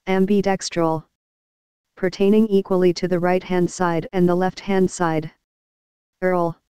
Ambidextral. Pertaining equally to the right-hand side and the left-hand side. Earl.